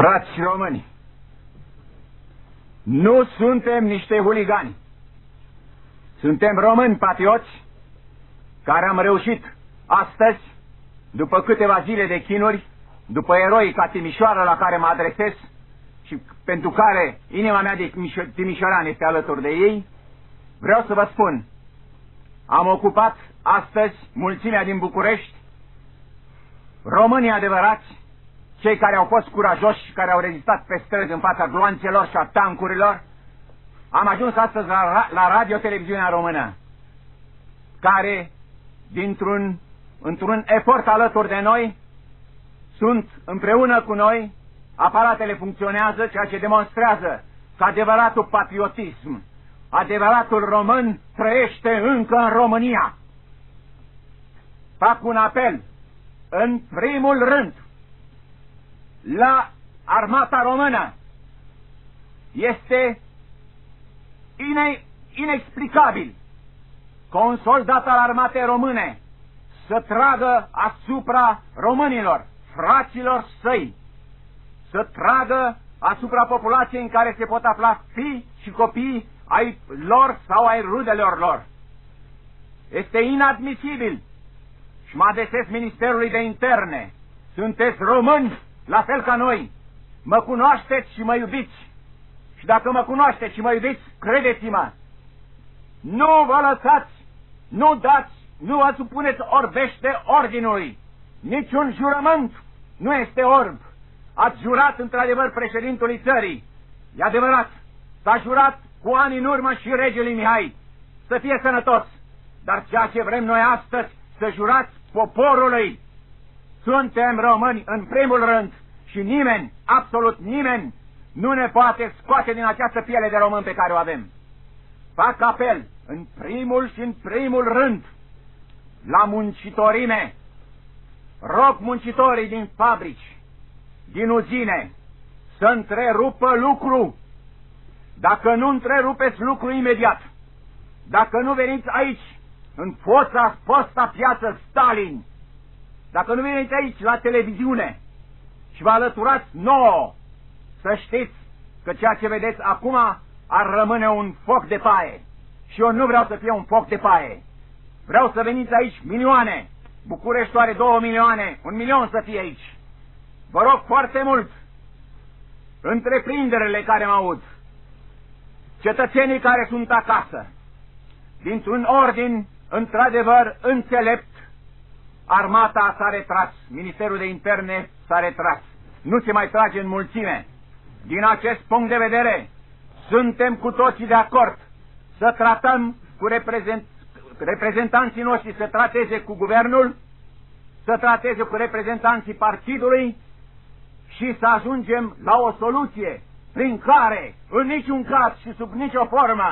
Frați români, nu suntem niște huligani. Suntem români patrioți care am reușit astăzi, după câteva zile de chinuri, după eroi ca Timișoara la care mă adresez și pentru care inima mea de timișoran este alături de ei, vreau să vă spun, am ocupat astăzi mulțimea din București, românii adevărați, cei care au fost curajoși și care au rezistat pe străzi în fața gloanțelor și a tancurilor. Am ajuns astăzi la radio-televiziunea română, care, într-un efort alături de noi, sunt împreună cu noi, aparatele funcționează, ceea ce demonstrează că adevăratul patriotism, adevăratul român trăiește încă în România. Fac un apel, în primul rând, la armata română. Este inexplicabil că un soldat al armatei române să tragă asupra românilor, fraților săi, să tragă asupra populației în care se pot afla fii și copii ai lor sau ai rudelor lor. Este inadmisibil și mă adresez Ministerului de Interne. Sunteți români la fel ca noi, mă cunoașteți și mă iubiți. Și dacă mă cunoașteți și mă iubiți, credeți-mă, nu vă lăsați, nu vă supuneți orbește ordinului. Niciun jurământ nu este orb. Ați jurat într-adevăr președintului țării. E adevărat, s-a jurat cu ani în urmă și regelui Mihai să fie sănătos. Dar ceea ce vrem noi astăzi, să jurați poporului. Suntem români în primul rând și nimeni, absolut nimeni, nu ne poate scoate din această piele de român pe care o avem. Fac apel în primul rând la muncitorime. Rog muncitorii din fabrici, din uzine, să întrerupă lucru. Dacă nu întrerupeți lucru imediat, dacă nu veniți aici, în fosta piață Stalin, dacă nu veniți aici la televiziune și vă alăturați nouă, să știți că ceea ce vedeți acum ar rămâne un foc de paie. Și eu nu vreau să fie un foc de paie. Vreau să veniți aici milioane. București are 2 milioane, 1 milion să fie aici. Vă rog foarte mult, întreprinderile care mă aud, cetățenii care sunt acasă, dintr-un ordin într-adevăr înțelept, armata s-a retras, Ministerul de Interne s-a retras, nu se mai trage în mulțime. Din acest punct de vedere, suntem cu toții de acord să tratăm cu reprezentanții noștri, să trateze cu guvernul, să trateze cu reprezentanții partidului și să ajungem la o soluție prin care, în niciun caz și sub nicio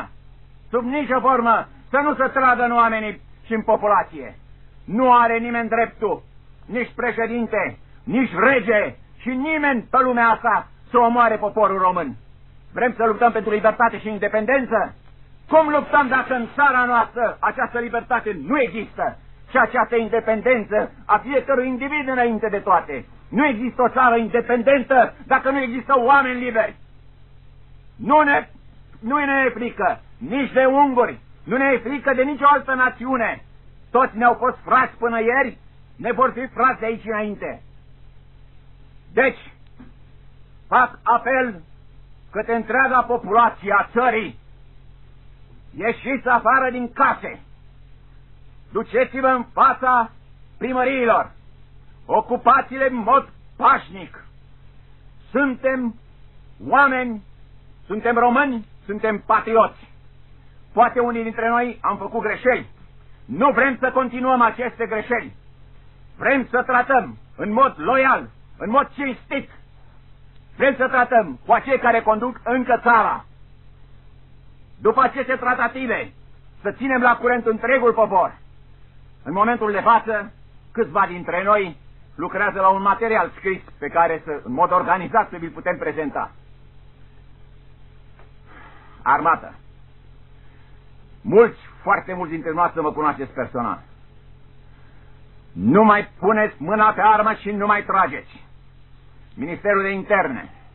formă, să nu se tragă în oamenii și în populație. Nu are nimeni dreptul, nici președinte, nici rege și nimeni pe lumea asta să omoare poporul român. Vrem să luptăm pentru libertate și independență? Cum luptăm dacă în țara noastră această libertate nu există și această independență a fiecărui individ înainte de toate? Nu există o țară independentă dacă nu există oameni liberi. Nu ne e frică nici de unguri, nu ne e frică de nicio altă națiune. Toți ne-au fost frați până ieri, ne vor fi frați de aici înainte. Deci, fac apel către întreaga populație a țării. Ieșiți afară din case, duceți-vă în fața primăriilor, ocupați-le în mod pașnic. Suntem oameni, suntem români, suntem patrioți. Poate unii dintre noi am făcut greșeli. Nu vrem să continuăm aceste greșeli. Vrem să tratăm în mod loial, în mod cinstit. Vrem să tratăm cu acei care conduc încă țara. După aceste tratative, să ținem la curent întregul popor. În momentul de față, câțiva dintre noi lucrează la un material scris pe care în mod organizat să vi-l putem prezenta. Armată. Foarte mulți dintre noastre mă cunoașteți personal. Nu mai puneți mâna pe armă și nu mai trageți. Ministerul de Interne,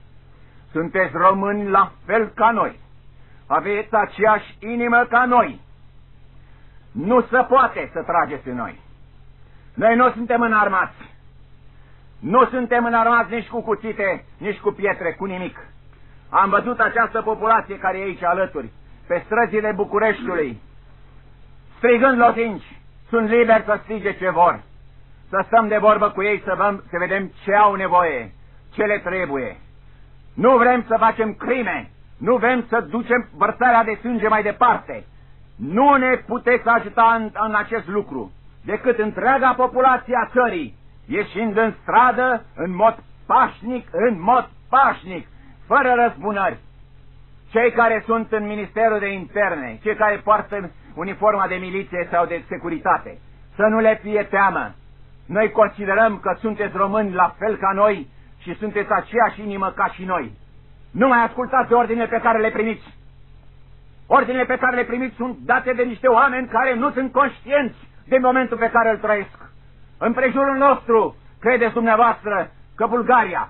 Sunteți români la fel ca noi. Aveți aceeași inimă ca noi. Nu se poate să trageți în noi. Noi nu suntem înarmați. Nu suntem înarmați nici cu cuțite, nici cu pietre, cu nimic. Am văzut această populație care e aici alături, pe străzile Bucureștiului, strigând lozinci. Sunt liberi să strige ce vor. Să stăm de vorbă cu ei, să vedem ce au nevoie, ce le trebuie. Nu vrem să facem crime, nu vrem să ducem vărsarea de sânge mai departe. Nu ne puteți ajuta în acest lucru, decât întreaga populație a țării, ieșind în stradă în mod pașnic, fără răzbunări. Cei care sunt în Ministerul de Interne, cei care poartă uniforma de miliție sau de securitate, să nu le fie teamă. Noi considerăm că sunteți români la fel ca noi și sunteți aceeași inimă ca și noi. Nu mai ascultați ordinele pe care le primiți. Ordinele pe care le primiți sunt date de niște oameni care nu sunt conștienți de momentul pe care îl trăiesc. În prejurul nostru, credeți dumneavoastră că Bulgaria,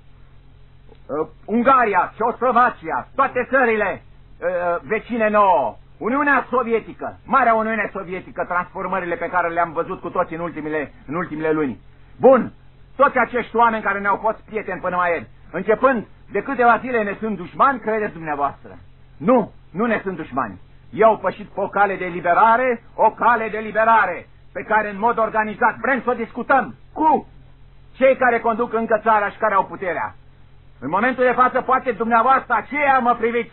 Ungaria, Ceoslovacia, toate țările vecine nouă, Uniunea Sovietică, Marea Uniune Sovietică, transformările pe care le-am văzut cu toți în ultimele luni. Bun, toți acești oameni care ne-au fost prieteni până mai ieri, începând de câteva zile ne sunt dușmani, credeți dumneavoastră? Nu ne sunt dușmani. Ei au pășit pe o cale de liberare, pe care în mod organizat vrem să o discutăm cu cei care conduc încă țara și care au puterea. În momentul de față, poate dumneavoastră aceea mă priviți.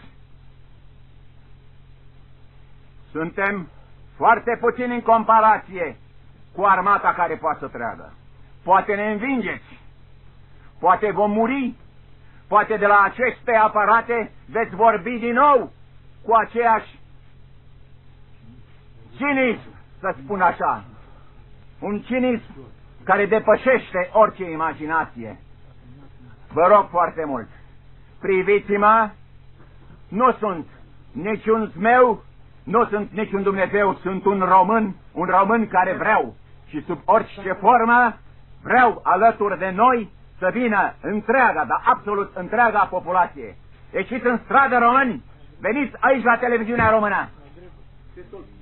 Suntem foarte puțini în comparație cu armata care poate să treagă. Poate ne învingeți, poate vom muri, poate de la aceste aparate veți vorbi din nou cu aceeași cinism, să spun așa, un cinism care depășește orice imaginație. Vă rog foarte mult, priviți-mă, nu sunt niciun zmeu, nu sunt niciun Dumnezeu, sunt un român care vreau și sub orice formă vreau alături de noi să vină întreaga, dar absolut întreaga populație. Ieșiți în stradă, români, veniți aici la televiziunea română.